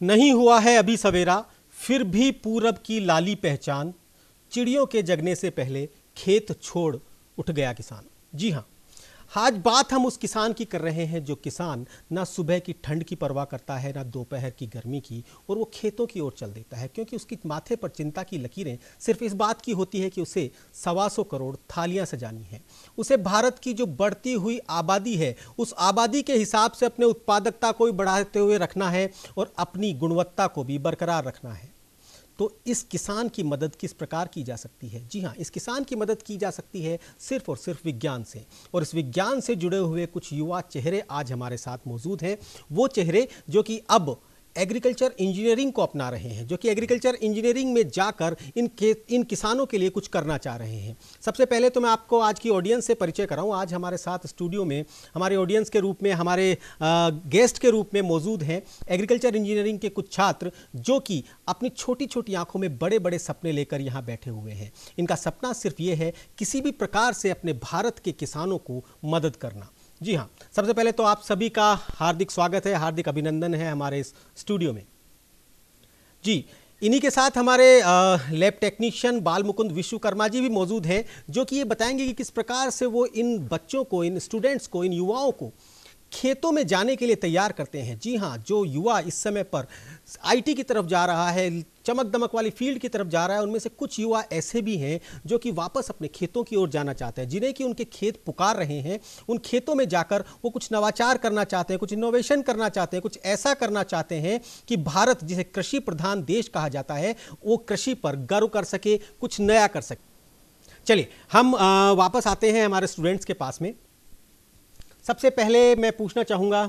नहीं हुआ है अभी सवेरा, फिर भी पूरब की लाली पहचान, चिड़ियों के जगने से पहले खेत छोड़ उठ गया किसान। जी हाँ, आज बात हम उस किसान की कर रहे हैं जो किसान ना सुबह की ठंड की परवाह करता है ना दोपहर की गर्मी की, और वो खेतों की ओर चल देता है क्योंकि उसकी माथे पर चिंता की लकीरें सिर्फ इस बात की होती है कि उसे 125 करोड़ थालियां सजानी है। उसे भारत की जो बढ़ती हुई आबादी है उस आबादी के हिसाब से अपने उत्पादकता को भी बढ़ाते हुए रखना है और अपनी गुणवत्ता को भी बरकरार रखना है। तो इस किसान की मदद किस प्रकार की जा सकती है? जी हाँ, इस किसान की मदद की जा सकती है सिर्फ और सिर्फ विज्ञान से, और इस विज्ञान से जुड़े हुए कुछ युवा चेहरे आज हमारे साथ मौजूद हैं। वो चेहरे जो कि अब एग्रीकल्चर इंजीनियरिंग को अपना रहे हैं, जो कि एग्रीकल्चर इंजीनियरिंग में जाकर इन किसानों के लिए कुछ करना चाह रहे हैं। सबसे पहले तो मैं आपको आज की ऑडियंस से परिचय कराऊं। आज हमारे साथ स्टूडियो में हमारे ऑडियंस के रूप में, हमारे गेस्ट के रूप में मौजूद हैं एग्रीकल्चर इंजीनियरिंग के कुछ छात्र जो कि अपनी छोटी छोटी आंखों में बड़े बड़े सपने लेकर यहाँ बैठे हुए हैं। इनका सपना सिर्फ ये है किसी भी प्रकार से अपने भारत के किसानों को मदद करना। जी हाँ, सबसे पहले तो आप सभी का हार्दिक स्वागत है, हार्दिक अभिनंदन है हमारे इस स्टूडियो में। जी, इन्हीं के साथ हमारे लैब टेक्नीशियन बाल मुकुंद विश्वकर्मा जी भी मौजूद हैं जो कि ये बताएंगे कि किस प्रकार से वो इन बच्चों को, इन स्टूडेंट्स को, इन युवाओं को खेतों में जाने के लिए तैयार करते हैं। जी हाँ, जो युवा इस समय पर आईटी की तरफ जा रहा है, चमक दमक वाली फील्ड की तरफ जा रहा है, उनमें से कुछ युवा ऐसे भी हैं जो कि वापस अपने खेतों की ओर जाना चाहते हैं, जिन्हें कि उनके खेत पुकार रहे हैं। उन खेतों में जाकर वो कुछ नवाचार करना चाहते हैं, कुछ इनोवेशन करना चाहते हैं, कुछ ऐसा करना चाहते हैं कि भारत जिसे कृषि प्रधान देश कहा जाता है वो कृषि पर गर्व कर सके, कुछ नया कर सके। चलिए हम वापस आते हैं हमारे स्टूडेंट्स के पास में। सबसे पहले मैं पूछना चाहूँगा,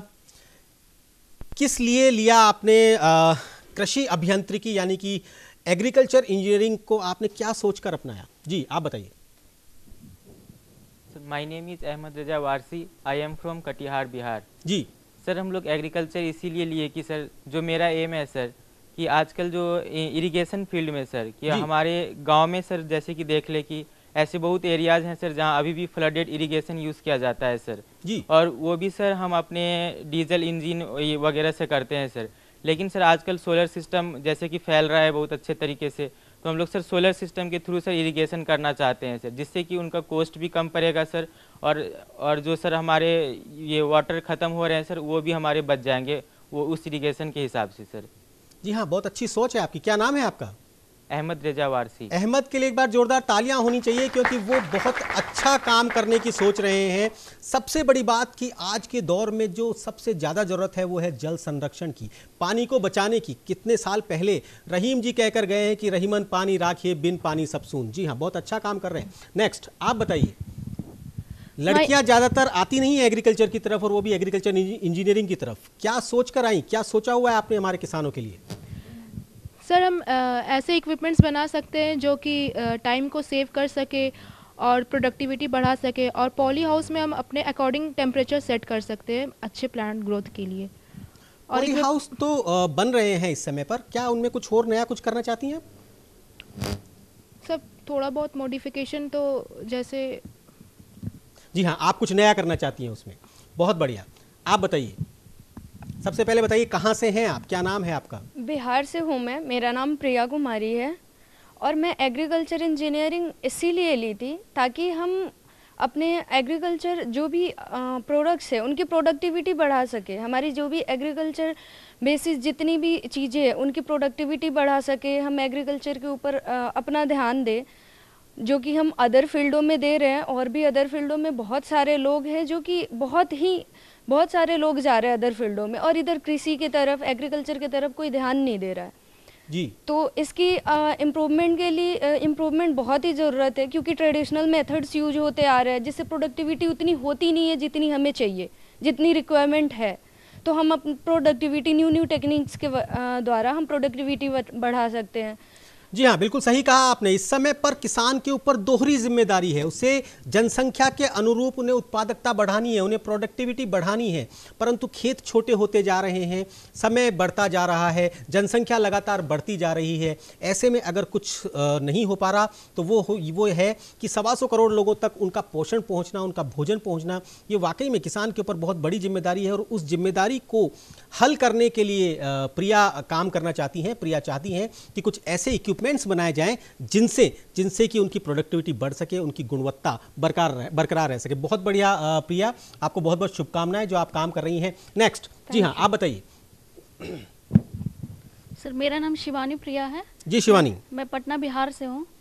किस लिए लिया आपने कृषि अभियांत्रिकी यानी कि एग्रीकल्चर इंजीनियरिंग को, आपने क्या सोचकर अपनाया? जी आप बताइए। Sir, my name is Ahmad Raza Warsi, I am from Katihar, Bihar. जी सर, हम लोग एग्रीकल्चर इसीलिए लिए कि सर जो मेरा एम है सर कि आजकल जो इरिगेशन फील्ड में सर कि हमारे गांव में सर जैसे कि देख ले कि ऐसे बहुत एरियाज हैं सर जहां अभी भी फ्लडेड इरिगेशन यूज़ किया जाता है सर जी, और वो भी सर हम अपने डीजल इंजन वगैरह से करते हैं सर। लेकिन सर आजकल सोलर सिस्टम जैसे कि फैल रहा है बहुत अच्छे तरीके से, तो हम लोग सर सोलर सिस्टम के थ्रू सर इरिगेशन करना चाहते हैं सर, जिससे कि उनका कॉस्ट भी कम पड़ेगा सर और जो सर हमारे ये वाटर ख़त्म हो रहे हैं सर वो भी हमारे बच जाएंगे वो उस इरिगेशन के हिसाब से सर। जी हाँ, बहुत अच्छी सोच है आपकी। क्या नाम है आपका? अहमद रजा वारसी। अहमद के लिए एक बार जोरदार तालियां होनी चाहिए क्योंकि वो बहुत अच्छा काम करने की सोच रहे हैं। सबसे बड़ी बात कि आज के दौर में जो सबसे ज़्यादा ज़रूरत है वो है जल संरक्षण की, पानी को बचाने की। कितने साल पहले रहीम जी कहकर गए हैं कि रहीमन पानी राखिए बिन पानी सब सून। जी हाँ, बहुत अच्छा काम कर रहे हैं। नेक्स्ट आप बताइए। लड़कियां ज़्यादातर आती नहीं है एग्रीकल्चर की तरफ, और वो भी एग्रीकल्चर इंजीनियरिंग की तरफ। क्या सोच कर आई, क्या सोचा हुआ है आपने हमारे किसानों के लिए? सर, हम ऐसे इक्विपमेंट्स बना सकते हैं जो कि टाइम को सेव कर सके और प्रोडक्टिविटी बढ़ा सके, और पॉली हाउस में हम अपने अकॉर्डिंग टेम्परेचर सेट कर सकते हैं अच्छे प्लांट ग्रोथ के लिए। और पॉली हाउस तो बन रहे हैं इस समय पर, क्या उनमें कुछ और नया कुछ करना चाहती हैं आप? सब थोड़ा बहुत मॉडिफिकेशन तो जैसे। जी हाँ, आप कुछ नया करना चाहती हैं उसमें। बहुत बढ़िया, आप बताइए। सबसे पहले बताइए कहाँ से हैं आप, क्या नाम है आपका? बिहार से हूँ मैं, मेरा नाम प्रिया कुमारी है और मैं एग्रीकल्चर इंजीनियरिंग इसीलिए ली थी ताकि हम अपने एग्रीकल्चर जो भी प्रोडक्ट्स है उनकी प्रोडक्टिविटी बढ़ा सके। हमारी जो भी एग्रीकल्चर बेसिस जितनी भी चीज़ें हैं उनकी प्रोडक्टिविटी बढ़ा सके। हम एग्रीकल्चर के ऊपर अपना ध्यान दें जो कि हम अदर फील्डों में दे रहे हैं, और भी अदर फील्डों में बहुत सारे लोग हैं जो कि बहुत सारे लोग जा रहे हैं अदर फील्डों में, और इधर कृषि की तरफ, एग्रीकल्चर की तरफ कोई ध्यान नहीं दे रहा है जी। तो इसकी इम्प्रूवमेंट के लिए इम्प्रूवमेंट बहुत ही ज़रूरत है क्योंकि ट्रेडिशनल मेथड्स यूज होते आ रहे हैं जिससे प्रोडक्टिविटी उतनी होती नहीं है जितनी हमें चाहिए, जितनी रिक्वायरमेंट है। तो हम अपनी प्रोडक्टिविटी न्यू टेक्निक्स के द्वारा हम प्रोडक्टिविटी बढ़ा सकते हैं। जी हाँ, बिल्कुल सही कहा आपने। इस समय पर किसान के ऊपर दोहरी जिम्मेदारी है। उसे जनसंख्या के अनुरूप उन्हें उत्पादकता बढ़ानी है, उन्हें प्रोडक्टिविटी बढ़ानी है, परंतु खेत छोटे होते जा रहे हैं, समय बढ़ता जा रहा है, जनसंख्या लगातार बढ़ती जा रही है। ऐसे में अगर कुछ नहीं हो पा रहा तो वो है कि 125 करोड़ लोगों तक उनका पोषण पहुँचना, उनका भोजन पहुँचना, ये वाकई में किसान के ऊपर बहुत बड़ी जिम्मेदारी है। और उस जिम्मेदारी को हल करने के लिए प्रिया काम करना चाहती हैं। प्रिया चाहती हैं कि कुछ ऐसे इक्विपमेंट्स बनाए जाएं जिनसे कि उनकी प्रोडक्टिविटी बढ़ सके, उनकी गुणवत्ता बरकरार रह सके। बहुत बढ़िया प्रिया, आपको बहुत बहुत शुभकामनाएं जो आप काम कर रही हैं। नेक्स्ट, जी हाँ, आप बताइए। सर, मेरा नाम शिवानी प्रिया है। जी शिवानी, मैं पटना बिहार से हूँ।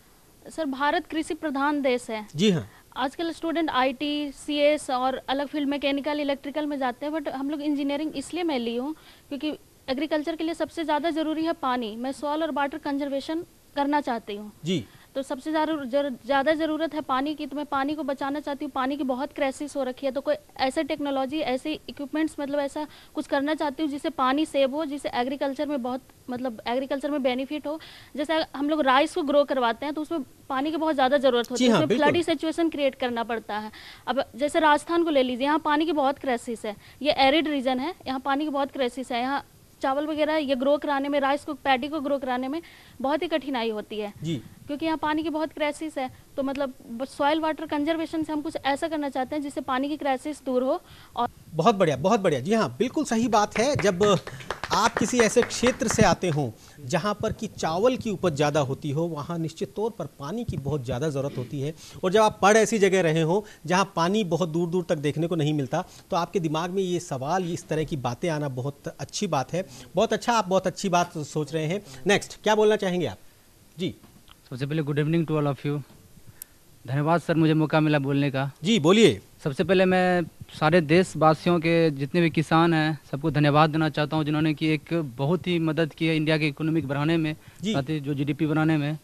सर, भारत कृषि प्रधान देश है। जी हाँ, आजकल स्टूडेंट आईटी, सीएस और अलग फील्ड मैकेनिकल, इलेक्ट्रिकल में जाते हैं, बट हम लोग इंजीनियरिंग इसलिए मैं ली हूँ क्योंकि एग्रीकल्चर के लिए सबसे ज़्यादा ज़रूरी है पानी। मैं सॉइल और वाटर कंजर्वेशन करना चाहती हूँ, जी तो सबसे ज़्यादा ज़रूरत है पानी की, तो मैं पानी को बचाना चाहती हूँ। पानी की बहुत क्राइसिस हो रखी है, तो कोई ऐसे टेक्नोलॉजी, ऐसे इक्विपमेंट्स, मतलब ऐसा कुछ करना चाहती हूँ जिससे पानी सेव हो, जिससे एग्रीकल्चर में बहुत, मतलब एग्रीकल्चर में बेनिफिट हो। जैसे हम लोग राइस को ग्रो करवाते हैं तो उसमें पानी की बहुत ज़्यादा ज़रूरत होती है, उसमें फ्लडी सिचुएशन क्रिएट करना पड़ता है। अब जैसे राजस्थान को ले लीजिए, यहाँ पानी की बहुत क्राइसिस है, ये एरिड रीजन है, यहाँ पानी की बहुत क्राइसिस है। यहाँ चावल वगैरह ये ग्रो कराने में, राइस को, पैडी को ग्रो कराने में बहुत ही कठिनाई होती है जी, क्योंकि यहाँ पानी की बहुत क्राइसिस है। तो मतलब सॉइल वाटर कंजर्वेशन से हम कुछ ऐसा करना चाहते हैं जिससे पानी की क्राइसिस दूर हो। और बहुत बढ़िया, बहुत बढ़िया। जी हाँ, बिल्कुल सही बात है। जब आप किसी ऐसे क्षेत्र से आते हों जहाँ पर कि चावल की उपज ज़्यादा होती हो, वहाँ निश्चित तौर पर पानी की बहुत ज़्यादा ज़रूरत होती है। और जब आप पढ़ ऐसी जगह रहे हों जहाँ पानी बहुत दूर दूर तक देखने को नहीं मिलता, तो आपके दिमाग में ये सवाल, इस तरह की बातें आना बहुत अच्छी बात है। बहुत अच्छा, आप बहुत अच्छी बात सोच रहे हैं। नेक्स्ट, क्या बोलना चाहेंगे आप? जी, सबसे पहले good evening to all of you. धन्यवाद सर, मुझे मौका मिला बोलने का। जी बोलिए। सबसे पहले मैं सारे देशवासियों के जितने भी किसान हैं सबको धन्यवाद देना चाहता हूं, जिन्होंने कि एक बहुत ही मदद की है इंडिया के इकोनॉमिक बढ़ाने में, साथ ही जो जीडीपी बनाने में।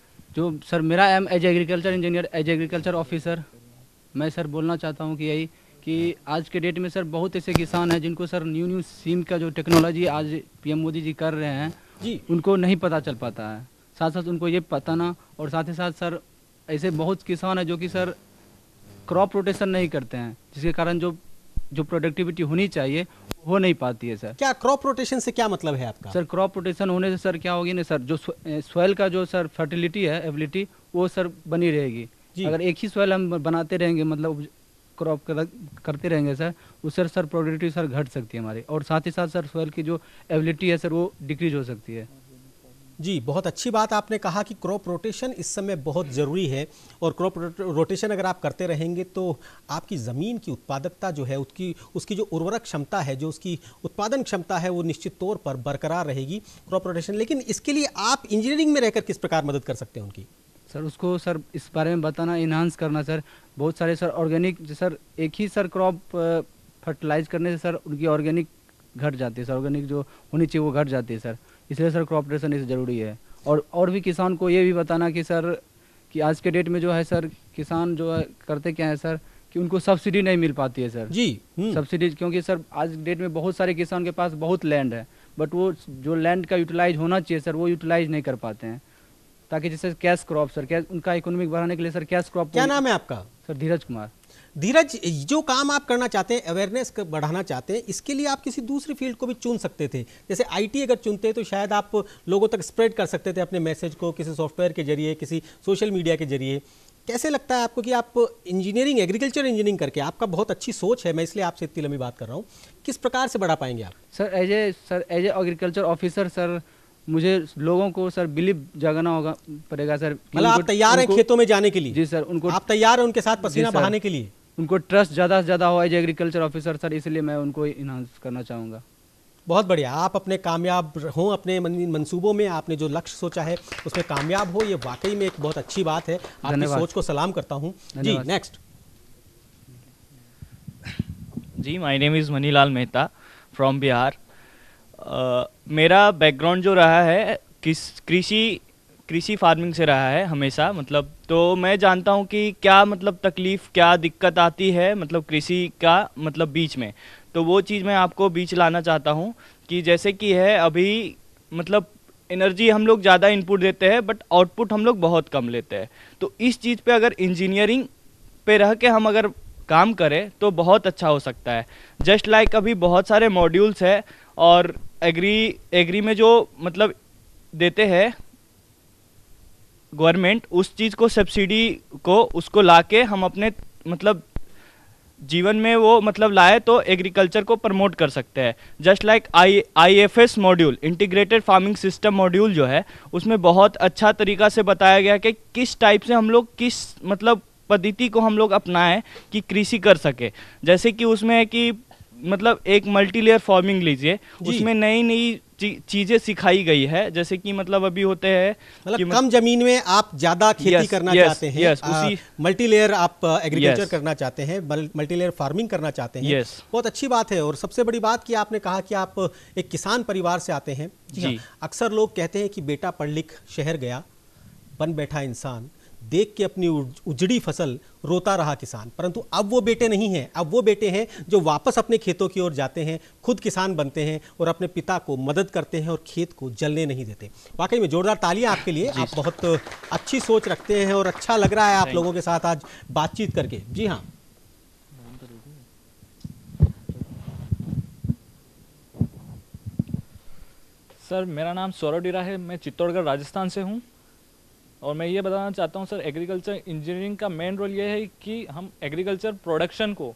जो सर मेरा aim as agriculture engineer, as agriculture officer, मैं सर बोलना चाहता हूँ कि यही कि आज के डेट में सर बहुत ऐसे किसान हैं जिनको सर न्यू सीम का जो टेक्नोलॉजी आज पीएम मोदी जी कर रहे हैं जी, उनको नहीं पता चल पाता है। साथ साथ उनको ये पता ना, और साथ ही साथ सर ऐसे बहुत किसान हैं जो कि सर क्रॉप रोटेशन नहीं करते हैं, जिसके कारण जो प्रोडक्टिविटी होनी चाहिए हो नहीं पाती है सर। क्या क्रॉप रोटेशन से क्या मतलब है आपका? सर क्रॉप रोटेशन होने से सर क्या होगी ना सर, जो सॉइल का जो सर फर्टिलिटी है, एबिलिटी, वो सर बनी रहेगी। अगर एक ही सॉइल हम बनाते रहेंगे, मतलब क्रॉप करते रहेंगे सर, उससे सर प्रोडक्टिविटी सर घट सकती है हमारी, और साथ ही साथ सर सॉइल की जो एबिलिटी है सर वो डिक्रीज हो सकती है। जी, बहुत अच्छी बात आपने कहा कि क्रॉप रोटेशन इस समय बहुत ज़रूरी है। और क्रॉप रोटेशन अगर आप करते रहेंगे तो आपकी ज़मीन की उत्पादकता जो है, उसकी जो उर्वरक क्षमता है, जो उसकी उत्पादन क्षमता है, वो निश्चित तौर पर बरकरार रहेगी क्रॉप रोटेशन। लेकिन इसके लिए आप इंजीनियरिंग में रहकर किस प्रकार मदद कर सकते हैं उनकी? सर उसको सर इस बारे में बताना, इन्हांस करना सर। बहुत सारे सर ऑर्गेनिक, सर एक ही सर क्रॉप फर्टिलाइज करने से सर उनकी ऑर्गेनिक घट जाती है, सर ऑर्गेनिक जो होनी चाहिए वो घट जाती है सर, इसलिए सर क्रॉप रोटेशन इस ज़रूरी है। और भी किसान को ये भी बताना कि सर कि आज के डेट में जो है सर किसान जो है करते क्या है सर कि उनको सब्सिडी नहीं मिल पाती है सर जी। सब्सिडी, क्योंकि सर आज डेट में बहुत सारे किसान के पास बहुत लैंड है, बट वो जो लैंड का यूटिलाइज होना चाहिए सर वो यूटिलाइज नहीं कर पाते हैं, ताकि जैसे कैश क्रॉप सर, कैश उनका इकोनॉमिक बढ़ाने के लिए सर कैश क्रॉप। क्या नाम है आपका? सर धीरज कुमार। धीरज, जो काम आप करना चाहते हैं, अवेयरनेस बढ़ाना चाहते हैं, इसके लिए आप किसी दूसरी फील्ड को भी चुन सकते थे। जैसे आईटी अगर चुनते तो शायद आप लोगों तक स्प्रेड कर सकते थे अपने मैसेज को, किसी सॉफ्टवेयर के जरिए, किसी सोशल मीडिया के जरिए। कैसे लगता है आपको कि आप इंजीनियरिंग, एग्रीकल्चर इंजीनियरिंग करके, आपका बहुत अच्छी सोच है, मैं इसलिए आपसे इतनी लंबी बात कर रहा हूँ, किस प्रकार से बढ़ा पाएंगे आप? Sir as a agriculture officer sir मुझे लोगों को सर बिलीव जगाना होगा पड़ेगा सर। मतलब आप तैयार हैं खेतों में जाने के लिए? जी सर, उनको आप तैयार हैं उनके साथ पसीना बहाने के लिए? उनको ट्रस्ट ज़्यादा से ज़्यादा हो एज एग्रीकल्चर ऑफिसर सर, इसलिए मैं उनको इन्हांस करना चाहूँगा। बहुत बढ़िया, आप अपने कामयाब हों अपने मंसूबों में, आपने जो लक्ष्य सोचा है उसमें कामयाब हो, ये वाकई में एक बहुत अच्छी बात है। आपकी सोच को सलाम करता हूँ जी। नेक्स्ट जी, my name is Manilal Mehta from Bihar. मेरा बैकग्राउंड जो रहा है कृषि फार्मिंग से रहा है हमेशा, मतलब तो मैं जानता हूँ कि क्या मतलब तकलीफ़, क्या दिक्कत आती है मतलब कृषि का मतलब बीच में। तो वो चीज़ मैं आपको बीच लाना चाहता हूँ कि जैसे कि है अभी मतलब एनर्जी हम लोग ज़्यादा इनपुट देते हैं बट आउटपुट हम लोग बहुत कम लेते हैं। तो इस चीज़ पे अगर इंजीनियरिंग पे रह के हम अगर काम करें तो बहुत अच्छा हो सकता है। जस्ट लाइक अभी बहुत सारे मॉड्यूल्स है और एग्री में जो मतलब देते हैं गवर्नमेंट, उस चीज़ को सब्सिडी को उसको लाके हम अपने मतलब जीवन में वो मतलब लाए तो एग्रीकल्चर को प्रमोट कर सकते हैं। Just like IFS module, integrated farming system module जो है, उसमें बहुत अच्छा तरीका से बताया गया कि किस टाइप से हम लोग किस मतलब पद्धति को हम लोग अपनाएं कि कृषि कर सके। जैसे कि उसमें है कि मतलब एक मल्टीलेयर फार्मिंग लीजिए, उसमें नई नई चीजें सिखाई गई है। जैसे कि मतलब अभी होते हैं मतलब कम जमीन में आप ज्यादा खेती करना चाहते हैं, उसी मल्टीलेयर आप एग्रीकल्चर करना चाहते हैं, मल्टीलेयर फार्मिंग करना चाहते हैं। बहुत अच्छी बात है। और सबसे बड़ी बात कि आपने कहा कि आप एक किसान परिवार से आते हैं। जी। अक्सर लोग कहते हैं कि बेटा पढ़ लिख शहर गया, बन बैठा इंसान, देख के अपनी उजड़ी फसल रोता रहा किसान। परंतु अब वो बेटे नहीं हैं, अब वो बेटे हैं जो वापस अपने खेतों की ओर जाते हैं, खुद किसान बनते हैं और अपने पिता को मदद करते हैं और खेत को जलने नहीं देते। वाकई में जोरदार तालियां आपके लिए। आप बहुत अच्छी सोच रखते हैं और अच्छा लग रहा है आप लोगों के साथ आज बातचीत करके। जी हाँ, सर मेरा नाम सौरभ डीरा है, मैं चित्तौड़गढ़ राजस्थान से हूँ। और मैं ये बताना चाहता हूँ सर, एग्रीकल्चर इंजीनियरिंग का मेन रोल ये है कि हम एग्रीकल्चर प्रोडक्शन को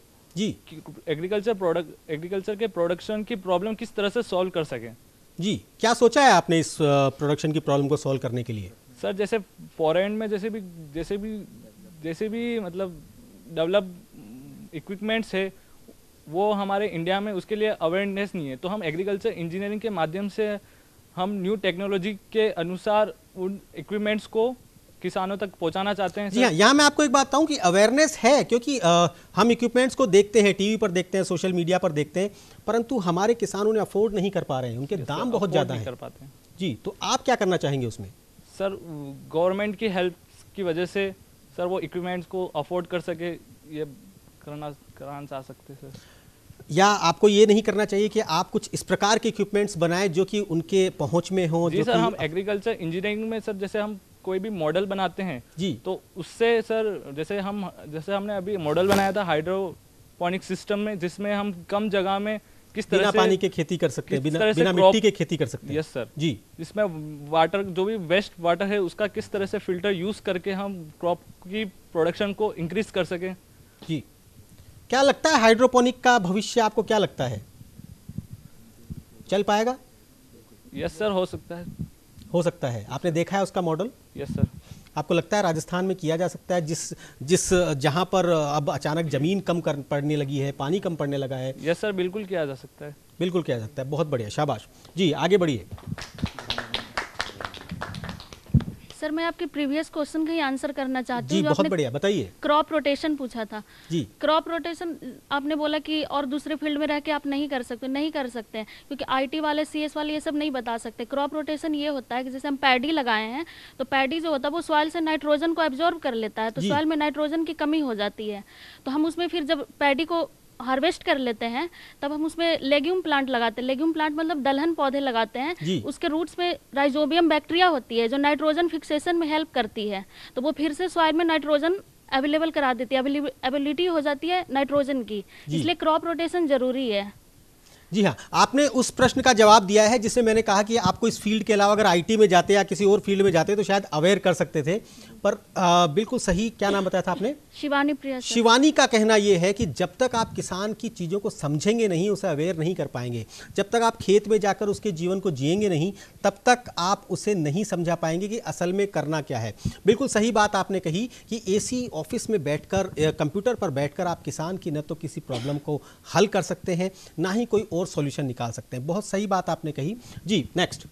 एग्रीकल्चर के प्रोडक्शन की प्रॉब्लम किस तरह से सॉल्व कर सकें। जी, क्या सोचा है आपने इस प्रोडक्शन की प्रॉब्लम को सॉल्व करने के लिए? सर जैसे फॉरेन में जैसे भी मतलब डेवलप इक्विपमेंट्स है वो हमारे इंडिया में उसके लिए अवेयरनेस नहीं है। तो हम एग्रीकल्चर इंजीनियरिंग के माध्यम से हम न्यू टेक्नोलॉजी के अनुसार उन इक्विपमेंट्स को किसानों तक पहुंचाना चाहते हैं। जी हाँ, यहाँ मैं आपको एक बात बताऊं कि अवेयरनेस है, क्योंकि हम इक्विपमेंट्स को देखते हैं, टीवी पर देखते हैं, सोशल मीडिया पर देखते हैं, परंतु हमारे किसान उन्हें अफोर्ड नहीं कर पा रहे हैं, उनके दाम बहुत ज़्यादा हैं। कर पाते हैं। जी, तो आप क्या करना चाहेंगे उसमें? सर गवर्नमेंट की हेल्प की वजह से सर वो इक्विपमेंट्स को अफोर्ड कर सके, ये कराना चाह सकते हैं सर। या आपको ये नहीं करना चाहिए कि आप कुछ इस प्रकार के इक्विपमेंट्स बनाएं जो कि उनके पहुंच में हो? जी सर, हम एग्रीकल्चर इंजीनियरिंग में सर जैसे हम कोई भी मॉडल बनाते हैं जी, तो उससे सर जैसे हमने अभी मॉडल बनाया था हाइड्रोपोनिक सिस्टम में, जिसमें हम कम जगह में किस तरह से बिना पानी के खेती कर सकते हैं, बिना मिट्टी के खेती कर सकते हैं। यस सर जी, जिसमें वाटर जो भी वेस्ट वाटर है उसका किस तरह से फिल्टर यूज करके हम क्रॉप की प्रोडक्शन को इंक्रीज कर सकें। जी, क्या लगता है हाइड्रोपोनिक का भविष्य आपको क्या लगता है, चल पाएगा? यस सर, हो सकता है। हो सकता है, आपने देखा है उसका मॉडल? Yes sir. आपको लगता है राजस्थान में किया जा सकता है, जिस जहां पर अब अचानक जमीन कम पड़ने लगी है, पानी कम पड़ने लगा है? यस सर, बिल्कुल किया जा सकता है। बिल्कुल किया जा सकता है, बहुत बढ़िया, शाबाश जी, आगे बढ़िए। सर मैं आपके प्रीवियस क्वेश्चन का ही आंसर करना चाहती हूँ। जी बहुत बढ़िया, बताइए। क्रॉप रोटेशन पूछा था जी। क्रॉप रोटेशन आपने बोला कि और दूसरे फील्ड में रह के आप नहीं कर सकते हैं, क्योंकि आईटी वाले सीएस वाले ये सब नहीं बता सकते। क्रॉप रोटेशन ये होता है कि जैसे हम पैडी लगाए हैं तो पैडी जो होता है वो सॉइल से नाइट्रोजन को एब्जॉर्ब कर लेता है, तो सॉइल में नाइट्रोजन की कमी हो जाती है, तो हम उसमें फिर जब पैडी को हार्वेस्ट कर लेते हैं तब हम उसमें लेग्यूम प्लांट लगाते हैं। लेग्यूम प्लांट मतलब दलहन पौधे लगाते हैं, उसके रूट्स में राइजोबियम बैक्टीरिया होती है जो नाइट्रोजन फिक्सेशन में हेल्प करती है, तो वो फिर से सॉइल में नाइट्रोजन अवेलेबल करा देती है, अवेलेबिलिटी हो जाती है नाइट्रोजन की, इसलिए क्रॉप रोटेशन जरूरी है। जी हाँ, आपने उस प्रश्न का जवाब दिया है जिससे मैंने कहा कि आपको इस फील्ड के अलावा अगर आईटी में जाते या किसी और फील्ड में जाते तो शायद अवेयर कर सकते थे, पर बिल्कुल सही। क्या नाम बताया था आपने? शिवानी प्रिया। शिवानी का कहना यह है कि जब तक आप किसान की चीज़ों को समझेंगे नहीं, उसे अवेयर नहीं कर पाएंगे, जब तक आप खेत में जाकर उसके जीवन को जिएंगे नहीं, तब तक आप उसे नहीं समझा पाएंगे कि असल में करना क्या है। बिल्कुल सही बात आपने कही कि एसी ऑफिस में बैठकर, कंप्यूटर पर बैठकर आप किसान की न तो किसी प्रॉब्लम को हल कर सकते हैं, ना ही कोई और सॉल्यूशन निकाल सकते हैं। बहुत सही बात आपने कही जी। नेक्स्ट।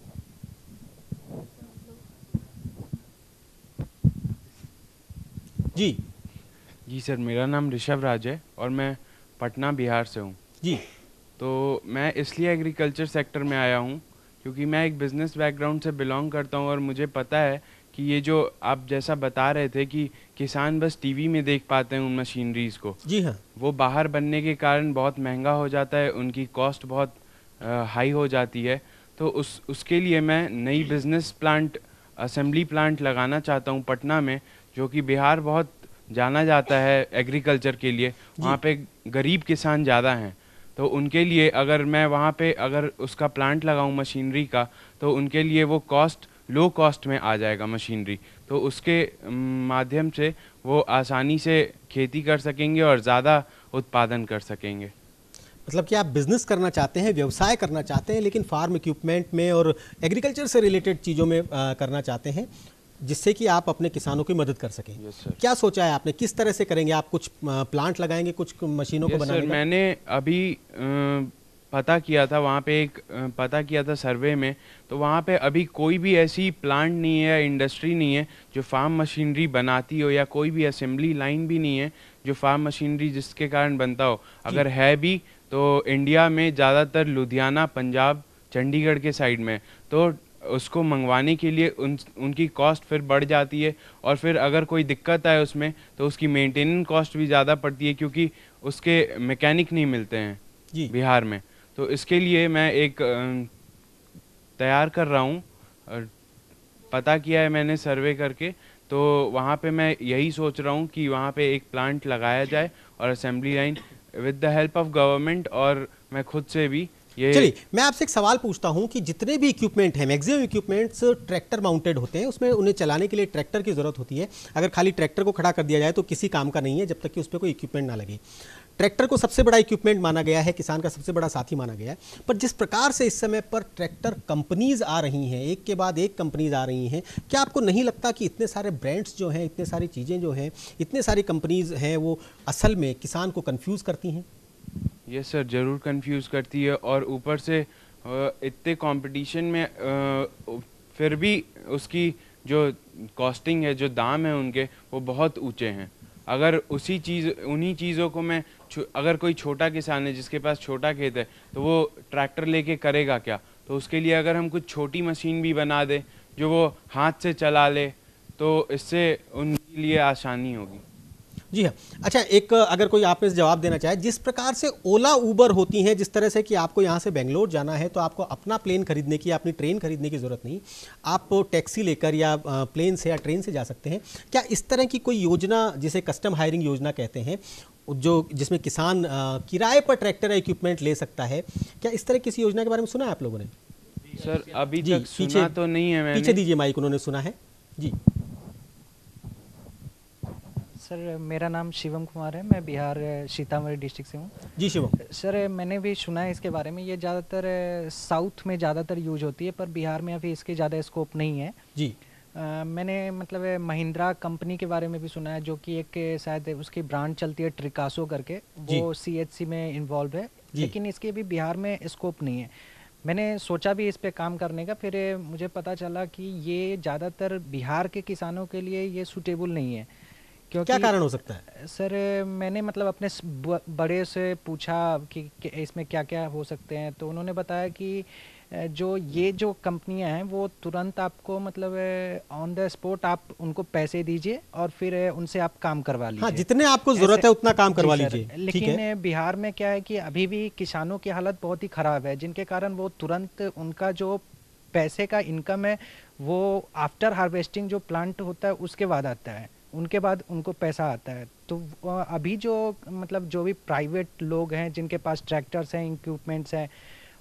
जी जी सर, मेरा नाम ऋषभ राज है और मैं पटना बिहार से हूँ जी। तो मैं इसलिए एग्रीकल्चर सेक्टर में आया हूँ क्योंकि मैं एक बिजनेस बैकग्राउंड से बिलोंग करता हूँ और मुझे पता है कि ये जो आप जैसा बता रहे थे कि किसान बस टीवी में देख पाते हैं उन मशीनरीज को। जी हाँ। वो बाहर बनने के कारण बहुत महंगा हो जाता है, उनकी कॉस्ट बहुत हाई हो जाती है। तो उसके लिए मैं नई बिजनेस प्लांट असेंबली प्लांट लगाना चाहता हूँ पटना में, जो कि बिहार बहुत जाना जाता है एग्रीकल्चर के लिए। वहाँ पे गरीब किसान ज़्यादा हैं, तो उनके लिए अगर मैं वहाँ पे अगर उसका प्लांट लगाऊँ मशीनरी का, तो उनके लिए वो लो कॉस्ट में आ जाएगा मशीनरी, तो उसके माध्यम से वो आसानी से खेती कर सकेंगे और ज़्यादा उत्पादन कर सकेंगे। मतलब कि आप बिजनेस करना चाहते हैं, व्यवसाय करना चाहते हैं, लेकिन फार्म इक्विपमेंट में और एग्रीकल्चर से रिलेटेड चीज़ों में करना चाहते हैं, जिससे कि आप अपने किसानों की मदद कर सकें। क्या सोचा है आपने, किस तरह से करेंगे आप? कुछ प्लांट लगाएंगे, कुछ मशीनों को बनाएंगे? मैंने अभी पता किया था, वहाँ पे पता किया था सर्वे में, तो वहाँ पे अभी कोई भी ऐसी प्लांट नहीं है, इंडस्ट्री नहीं है जो फार्म मशीनरी बनाती हो, या कोई भी असेंबली लाइन भी नहीं है जो फार्म मशीनरी जिसके कारण बनता हो। अगर है भी तो इंडिया में ज़्यादातर लुधियाना, पंजाब, चंडीगढ़ के साइड में, तो उसको मंगवाने के लिए उनकी कॉस्ट फिर बढ़ जाती है, और फिर अगर कोई दिक्कत आए उसमें तो उसकी मेंटेनेंस कॉस्ट भी ज़्यादा पड़ती है, क्योंकि उसके मैकेनिक नहीं मिलते हैं बिहार में। तो इसके लिए मैं एक तैयार कर रहा हूँ, पता किया है मैंने सर्वे करके, तो वहाँ पे मैं यही सोच रहा हूँ कि वहाँ पे एक प्लांट लगाया जाए और assembly line with the help of government, और मैं खुद से भी ये। चलिए, मैं आपसे एक सवाल पूछता हूं कि जितने भी इक्विपमेंट हैं, मैक्सिमम इक्विपमेंट्स ट्रैक्टर माउंटेड होते हैं, उसमें उन्हें चलाने के लिए ट्रैक्टर की ज़रूरत होती है। अगर खाली ट्रैक्टर को खड़ा कर दिया जाए तो किसी काम का नहीं है, जब तक कि उस पर कोई इक्विपमेंट ना लगे। ट्रैक्टर को सबसे बड़ा इक्विपमेंट माना गया है, किसान का सबसे बड़ा साथी माना गया है। पर जिस प्रकार से इस समय पर ट्रैक्टर कंपनीज आ रही हैं, एक के बाद एक कंपनीज आ रही हैं, क्या आपको नहीं लगता कि इतने सारे ब्रांड्स जो हैं, इतने सारी चीज़ें जो हैं, इतने सारी कंपनीज हैं, वो असल में किसान को कन्फ्यूज़ करती हैं? यस सर, ज़रूर कंफ्यूज करती है, और ऊपर से इतने कंपटीशन में फिर भी उसकी जो कॉस्टिंग है, जो दाम है उनके, वो बहुत ऊंचे हैं। अगर उन्हीं चीज़ों को मैं अगर कोई छोटा किसान है जिसके पास छोटा खेत है, तो वो ट्रैक्टर लेके करेगा क्या? तो उसके लिए अगर हम कुछ छोटी मशीन भी बना दें जो वो हाथ से चला ले, तो इससे उनके लिए आसानी होगी। जी हाँ। अच्छा, एक अगर कोई आप में जवाब देना चाहे, जिस प्रकार से ओला उबर होती हैं, जिस तरह से कि आपको यहाँ से बेंगलोर जाना है तो आपको अपना प्लेन खरीदने की, अपनी ट्रेन खरीदने की ज़रूरत नहीं, आप टैक्सी लेकर या प्लेन से या ट्रेन से जा सकते हैं। क्या इस तरह की कोई योजना, जिसे कस्टम हायरिंग योजना कहते हैं, जिसमें किसान किराए पर ट्रैक्टर या इक्विपमेंट ले सकता है, क्या इस तरह किसी योजना के बारे में सुना है आप लोगों ने? सर अभी तक सुना तो नहीं है मैंने। पीछे दीजिए माइक, उन्होंने सुना है जी। सर मेरा नाम शिवम कुमार है, मैं बिहार सीतामढ़ी डिस्ट्रिक्ट से हूँ। जी शिवम। सर मैंने भी सुना है इसके बारे में, ये ज़्यादातर साउथ में ज़्यादातर यूज होती है, पर बिहार में अभी इसके ज़्यादा स्कोप नहीं है जी। मैंने मतलब महिंद्रा कंपनी के बारे में भी सुना है, जो कि एक शायद उसकी ब्रांड चलती है ट्रिकासो करके, वो CHC में इन्वॉल्व है, लेकिन इसके भी बिहार में स्कोप नहीं है। मैंने सोचा भी इस पे काम करने का, फिर मुझे पता चला कि ये ज़्यादातर बिहार के किसानों के लिए ये सूटेबल नहीं है। क्योंकि क्या कारण हो सकता है? सर मैंने मतलब अपने बड़े से पूछा कि इसमें क्या क्या हो सकते हैं, तो उन्होंने बताया कि जो कंपनियां हैं वो तुरंत आपको मतलब ऑन द स्पॉट आप उनको पैसे दीजिए और फिर उनसे आप काम करवा लीजिए। हाँ, जितने आपको जरूरत है उतना काम करवा लीजिए। लेकिन बिहार में क्या है कि अभी भी किसानों की हालत बहुत ही खराब है, जिनके कारण वो तुरंत उनका जो पैसे का इनकम है वो आफ्टर हार्वेस्टिंग जो प्लांट होता है उसके बाद आता है, उनके बाद उनको पैसा आता है। तो अभी जो मतलब जो भी प्राइवेट लोग हैं जिनके पास ट्रैक्टर्स हैं, इक्विपमेंट्स हैं,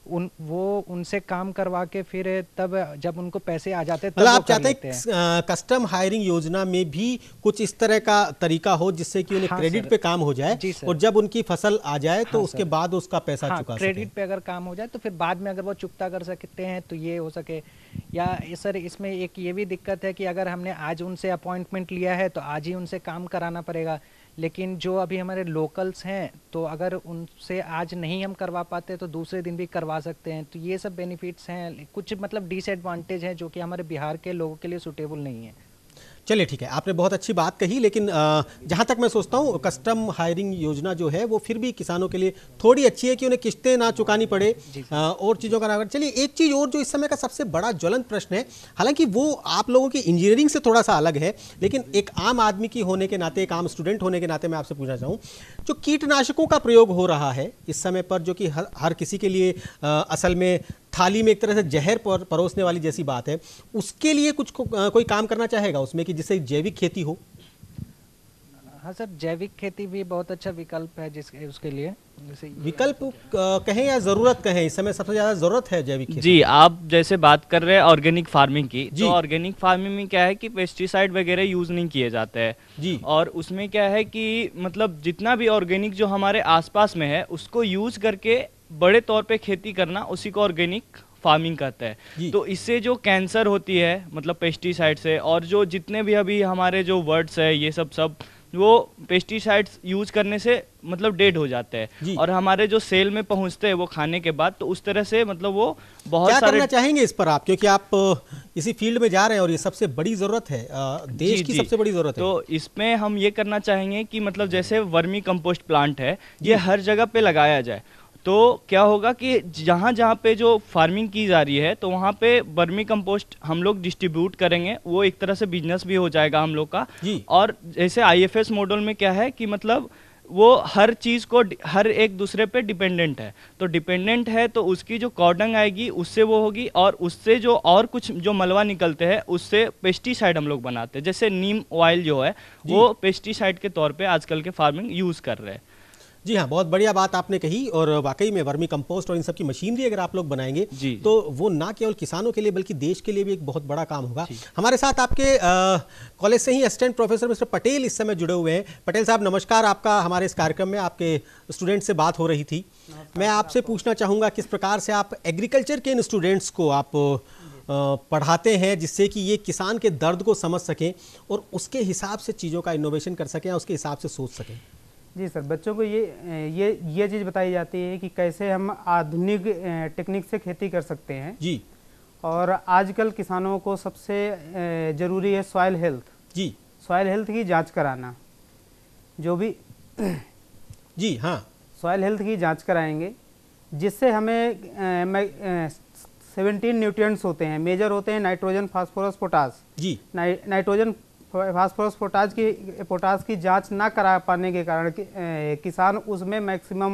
उनसे काम करवा के फिर तब जब उनको पैसे आ जाते हैं तब आप चाहते हैं कस्टम हायरिंग योजना में भी कुछ इस तरह का तरीका हो जिससे कि उन्हें क्रेडिट पे काम हो जाए, और जब उनकी फसल आ जाए तो उसके बाद उसका पैसा चुका सके। क्रेडिट पे अगर काम हो जाए तो फिर बाद में अगर वो चुकता कर सकते हैं तो ये हो सके। या सर इसमें एक ये भी दिक्कत है कि अगर हमने आज उनसे अपॉइंटमेंट लिया है तो आज ही उनसे काम कराना पड़ेगा, लेकिन जो अभी हमारे लोकल्स हैं तो अगर उनसे आज नहीं हम करवा पाते तो दूसरे दिन भी करवा सकते हैं। तो ये सब बेनिफिट्स हैं, कुछ मतलब डिसएडवांटेज हैं जो कि हमारे बिहार के लोगों के लिए सूटेबल नहीं है। चलिए ठीक है, आपने बहुत अच्छी बात कही, लेकिन जहाँ तक मैं सोचता हूँ कस्टम हायरिंग योजना जो है वो फिर भी किसानों के लिए थोड़ी अच्छी है कि उन्हें किस्तें ना चुकानी पड़े और चीज़ों का ना। चलिए एक चीज़ और जो इस समय का सबसे बड़ा ज्वलंत प्रश्न है, हालांकि वो आप लोगों की इंजीनियरिंग से थोड़ा सा अलग है, लेकिन एक आम आदमी की होने के नाते, एक आम स्टूडेंट होने के नाते मैं आपसे पूछना चाहूँ, जो कीटनाशकों का प्रयोग हो रहा है इस समय पर, जो कि हर किसी के लिए असल में थाली में एक तरह से जहर परोसने वाली जैसी बात है, उसके लिए कुछ कोई काम करना चाहेगा उसमें कि जिससे जैविक खेती हो? हाँ सर, जैविक खेती भी बहुत अच्छा विकल्प है उसके लिए। जैसे विकल्प कहें या ज़रूरत कहें, इस समय सबसे ज़्यादा ज़रूरत है जैविक खेती। जी, आप जैसे बात कर रहे हैं ऑर्गेनिक फार्मिंग की, तो ऑर्गेनिक फार्मिंग में क्या है कि पेस्टिसाइड वगैरह यूज़ नहीं किए जाते हैं जी। और उसमें क्या है कि मतलब जितना भी ऑर्गेनिक जो हमारे आसपास में है उसको यूज़ करके बड़े तौर पे खेती करना, उसी को ऑर्गेनिक फार्मिंग कहते हैं। तो इससे जो कैंसर होती है मतलब पेस्टिसाइड से, और जो जितने भी अभी हमारे जो वर्ड्स है ये सब वो पेस्टिसाइड्स यूज करने से मतलब डेड हो जाते हैं और हमारे जो सेल में पहुंचते हैं वो खाने के बाद, तो उस तरह से मतलब वो बहुत क्या सारे करना चाहेंगे इस पर आप, क्योंकि आप इसी फील्ड में जा रहे हैं और ये सबसे बड़ी जरूरत है, देश की सबसे बड़ी जरूरत है। तो इसमें हम ये करना चाहेंगे कि मतलब जैसे वर्मी कंपोस्ट प्लांट है ये हर जगह पे लगाया जाए, तो क्या होगा कि जहाँ जहाँ पे जो फार्मिंग की जा रही है तो वहाँ पे वर्मी कंपोस्ट हम लोग डिस्ट्रीब्यूट करेंगे, वो एक तरह से बिजनेस भी हो जाएगा हम लोग का। और जैसे IFS मॉडल में क्या है कि मतलब वो हर चीज़ को हर एक दूसरे पे डिपेंडेंट है, तो डिपेंडेंट है तो उसकी जो कॉर्डंग आएगी उससे वो होगी, और उससे जो और कुछ जो मलबा निकलते हैं उससे पेस्टिसाइड हम लोग बनाते हैं। जैसे नीम ऑयल जो है वो पेस्टिसाइड के तौर पे आजकल के फार्मिंग यूज़ कर रहे हैं। जी हाँ, बहुत बढ़िया बात आपने कही। और वाकई में वर्मी कंपोस्ट और इन सब की मशीनरी अगर आप लोग बनाएंगे तो वो ना केवल किसानों के लिए बल्कि देश के लिए भी एक बहुत बड़ा काम होगा। हमारे साथ आपके कॉलेज से ही असिस्टेंट प्रोफेसर मिस्टर पटेल इस समय जुड़े हुए हैं। पटेल साहब नमस्कार, आपका हमारे इस कार्यक्रम में आपके स्टूडेंट से बात हो रही थी। मैं आपसे पूछना चाहूँगा किस प्रकार से आप एग्रीकल्चर के इन स्टूडेंट्स को आप पढ़ाते हैं जिससे कि ये किसान के दर्द को समझ सकें और उसके हिसाब से चीज़ों का इनोवेशन कर सकें, उसके हिसाब से सोच सकें। जी सर, बच्चों को ये चीज़ बताई जाती है कि कैसे हम आधुनिक टेक्निक से खेती कर सकते हैं जी। और आजकल किसानों को सबसे ज़रूरी है सॉइल हेल्थ जी, सॉइल हेल्थ की जांच कराना। जो भी जी हाँ, सॉइल हेल्थ की जांच कराएंगे जिससे हमें 17 न्यूट्रिएंट्स होते हैं, मेजर होते हैं नाइट्रोजन, फास्फोरस, पोटास जी। नाइट्रोजन, फास्फोरस, पोटास की जांच ना करा पाने के कारण किसान उसमें मैक्सिमम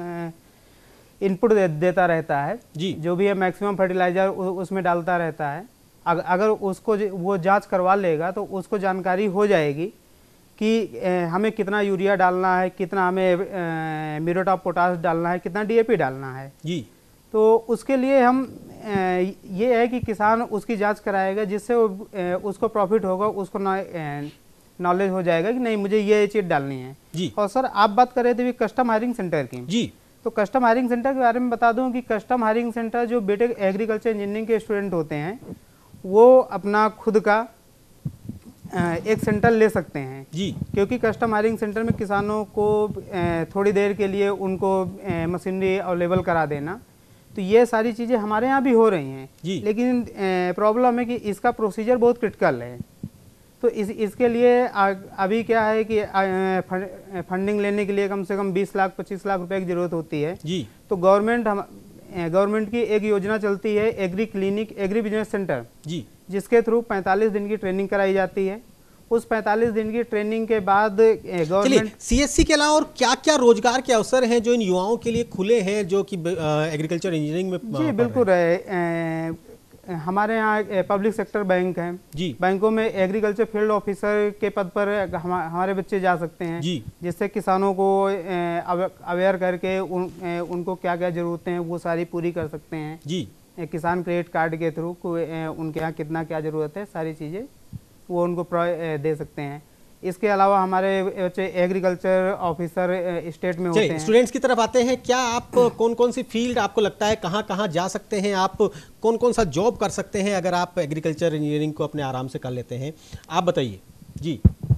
इनपुट देता रहता है जी। जो भी है मैक्सिमम फर्टिलाइजर उसमें डालता रहता है। अगर उसको वो जांच करवा लेगा तो उसको जानकारी हो जाएगी कि हमें कितना यूरिया डालना है, कितना हमें म्यूरेट ऑफ पोटास डालना है, कितना DAP डालना है जी। तो उसके लिए हम ये है कि किसान उसकी जांच कराएगा जिससे उसको प्रॉफिट होगा, उसको नॉलेज हो जाएगा कि नहीं मुझे ये चीज़ डालनी है जी। और सर आप बात कर रहे थे कस्टम हायरिंग सेंटर की जी, तो कस्टम हायरिंग सेंटर के बारे में बता दूं कि कस्टम हायरिंग सेंटर जो बीटेक एग्रीकल्चर इंजीनियरिंग के स्टूडेंट होते हैं वो अपना खुद का एक सेंटर ले सकते हैं जी, क्योंकि कस्टम हायरिंग सेंटर में किसानों को थोड़ी देर के लिए उनको मशीनरी अवेलेबल करा देना, तो ये सारी चीज़ें हमारे यहाँ भी हो रही हैं जी। लेकिन प्रॉब्लम है कि इसका प्रोसीजर बहुत क्रिटिकल है। तो इसके लिए अभी क्या है कि फंडिंग लेने के लिए कम से कम 20 लाख 25 लाख रुपए की ज़रूरत होती है जी। तो गवर्नमेंट की एक योजना चलती है agri clinic, agri business centre जी, जिसके थ्रू 45 दिन की ट्रेनिंग कराई जाती है। उस 45 दिन की ट्रेनिंग के बाद गवर्नमेंट CSC के अलावा और क्या क्या रोजगार के अवसर हैं जो इन युवाओं के लिए खुले हैं जो कि एग्रीकल्चर इंजीनियरिंग में जी बिल्कुल रहे। हमारे यहाँ पब्लिक सेक्टर बैंक हैं जी, बैंकों में एग्रीकल्चर फील्ड ऑफिसर के पद पर हमारे बच्चे जा सकते हैं जी, जिससे किसानों को अवेयर करके उनको क्या क्या जरूरतें हैं वो सारी पूरी कर सकते हैं जी। किसान क्रेडिट कार्ड के थ्रू उनके यहाँ कितना क्या जरूरत है सारी चीज़ें वो उनको दे सकते हैं। इसके अलावा हमारे बच्चे एग्रीकल्चर ऑफिसर स्टेट में होते हैं। स्टूडेंट्स की तरफ आते हैं, क्या आप कौन कौन सी फील्ड आपको लगता है कहाँ कहाँ जा सकते हैं, आप कौन कौन सा जॉब कर सकते हैं अगर आप एग्रीकल्चर इंजीनियरिंग को अपने आराम से कर लेते हैं, आप बताइए जी।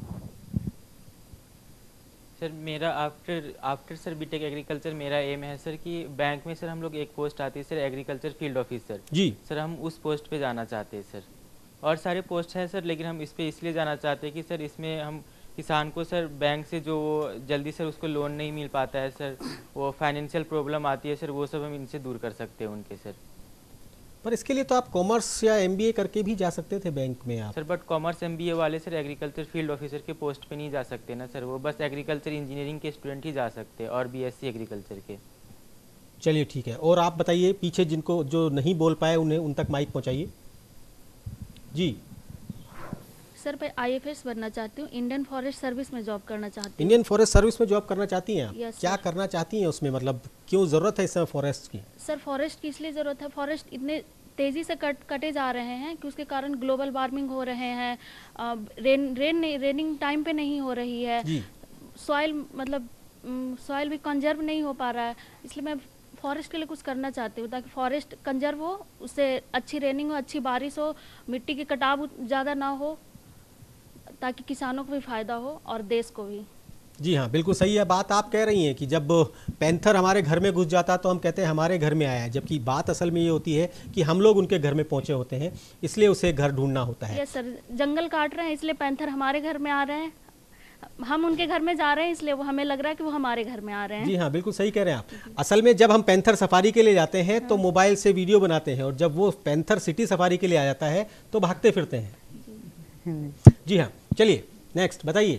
सर मेरा आफ्टर सर बीटेक एग्रीकल्चर मेरा एम है सर कि बैंक में सर हम लोग एक पोस्ट आती है सर एग्रीकल्चर फील्ड ऑफिसर जी, सर हम उस पोस्ट पे जाना चाहते हैं सर। और सारे पोस्ट हैं सर लेकिन हम इस पे इसलिए जाना चाहते हैं कि सर इसमें हम किसान को सर बैंक से जो जल्दी सर उसको लोन नहीं मिल पाता है सर, वो फाइनेंशियल प्रॉब्लम आती है सर, वो सब हम इनसे दूर कर सकते हैं उनके सर। पर इसके लिए तो आप कॉमर्स या MBA करके भी जा सकते थे बैंक में आप। सर बट कॉमर्स MBA वाले सर एग्रीकल्चर फील्ड ऑफिसर के पोस्ट पे नहीं जा सकते ना सर, वो बस एग्रीकल्चर इंजीनियरिंग के स्टूडेंट ही जा सकते हैं और BSc एग्रीकल्चर के चलिए ठीक है, और आप बताइए पीछे जिनको जो नहीं बोल पाए उन्हें उन तक माइक पहुंचाइए। जी सर मैं IFS बनना चाहती हूँ, इंडियन फॉरेस्ट सर्विस में जॉब करना चाहती हूँ। इंडियन फॉरेस्ट सर्विस में जॉब करना चाहती हैं आप? Yes, क्या करना चाहती हैं उसमें, मतलब क्यों ज़रूरत है इस समय फॉरेस्ट की? सर फॉरेस्ट की इसलिए ज़रूरत है, फॉरेस्ट इतने तेज़ी से कटे जा रहे हैं कि उसके कारण ग्लोबल वार्मिंग हो रहे हैं, रेनिंग टाइम पे नहीं हो रही है, सॉइल मतलब सॉइल भी कंजर्व नहीं हो पा रहा है। इसलिए मैं फॉरेस्ट के लिए कुछ करना चाहती हूँ ताकि फॉरेस्ट कंजर्व हो, उससे अच्छी रेनिंग हो, अच्छी बारिश हो, मिट्टी की कटाव ज़्यादा ना हो, ताकि किसानों को भी फ़ायदा हो और देश को भी। जी हाँ, बिल्कुल सही है बात आप कह रही हैं कि जब पैंथर हमारे घर में घुस जाता तो हम कहते हैं हमारे घर में आया है, जबकि बात असल में ये होती है कि हम लोग उनके घर में पहुंचे होते हैं, इसलिए उसे घर ढूंढना होता है। यस सर, जंगल काट रहे हैं इसलिए पैंथर हमारे घर में आ रहे हैं, हम उनके घर में जा रहे हैं इसलिए वो हमें लग रहा है कि वो हमारे घर में आ रहे हैं। जी हाँ, बिल्कुल सही कह रहे हैं आप। असल में जब हम पैंथर सफारी के लिए जाते हैं तो मोबाइल से वीडियो बनाते हैं, और जब वो पैंथर सिटी सफारी के लिए आ जाता है तो भागते फिरते हैं। जी हाँ, चलिए नेक्स्ट बताइए।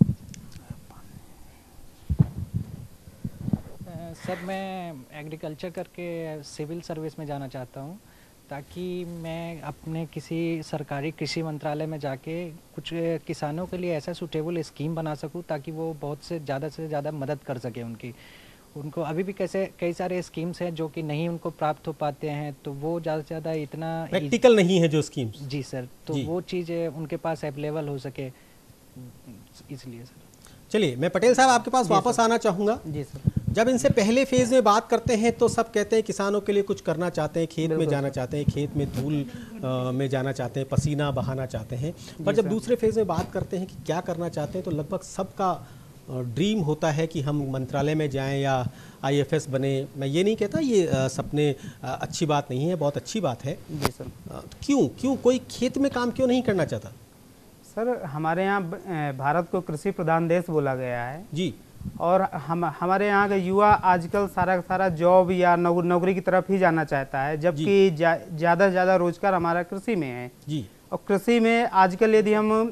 सर मैं एग्रीकल्चर करके सिविल सर्विस में जाना चाहता हूँ, ताकि मैं अपने किसी सरकारी कृषि मंत्रालय में जाके कुछ किसानों के लिए ऐसा सूटेबल स्कीम बना सकूं ताकि वो बहुत से ज़्यादा मदद कर सके उनको अभी भी कई सारे स्कीम्स हैं जो कि नहीं उनको प्राप्त हो पाते हैं, तो वो ज़्यादा से ज़्यादा इतना प्रैक्टिकल नहीं है जो स्कीम्स। जी सर, तो वो चीज़ें उनके पास अवेलेबल हो सके, इसलिए सर। चलिए मैं पटेल साहब आपके पास वापस आना चाहूँगा। जी सर। जब इनसे पहले फेज में बात करते हैं तो सब कहते हैं किसानों के लिए कुछ करना चाहते हैं, खेत में जाना चाहते हैं, खेत में धूल में जाना चाहते हैं, पसीना बहाना चाहते हैं, पर जब दूसरे फेज में बात करते हैं कि क्या करना चाहते हैं तो लगभग सबका ड्रीम होता है कि हम मंत्रालय में जाएं या IFS बने। मैं ये नहीं कहता ये सपने अच्छी बात नहीं है, बहुत अच्छी बात है। जी सर। क्यों कोई खेत में काम क्यों नहीं करना चाहता? सर हमारे यहाँ भारत को कृषि प्रधान देश बोला गया है जी, और हमारे यहाँ का युवा आजकल सारा जॉब या नौकरी की तरफ ही जाना चाहता है, जबकि ज़्यादा से ज़्यादा रोजगार हमारा कृषि में है जी। और कृषि में आजकल यदि हम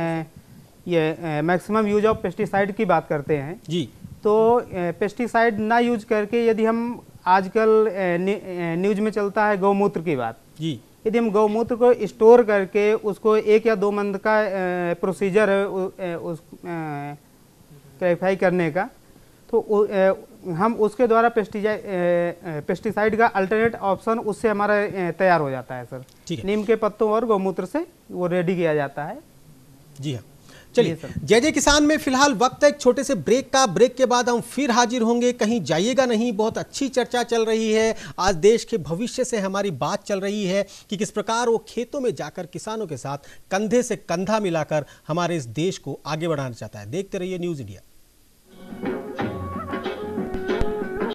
ये मैक्सिमम यूज ऑफ पेस्टिसाइड की बात करते हैं जी, तो पेस्टिसाइड ना यूज करके यदि हम आजकल न्यूज में चलता है गौमूत्र की बात जी, यदि हम गौमूत्र को स्टोर करके उसको 1 या 2 मंथ का प्रोसीजर है उस क्लैरिफाई करने का, तो हम उसके द्वारा पेस्टिसाइड का अल्टरनेट ऑप्शन उससे हमारा तैयार हो जाता है सर। नीम के पत्तों और गौमूत्र से वो रेडी किया जाता है। जी हाँ, चलिए जय किसान में फिलहाल वक्त है एक छोटे से ब्रेक का। ब्रेक के बाद हम फिर हाजिर होंगे, कहीं जाइएगा नहीं। बहुत अच्छी चर्चा चल रही है, आज देश के भविष्य से हमारी बात चल रही है कि किस प्रकार वो खेतों में जाकर किसानों के साथ कंधे से कंधा मिलाकर हमारे इस देश को आगे बढ़ाना चाहता है। देखते रहिए न्यूज़ इंडिया।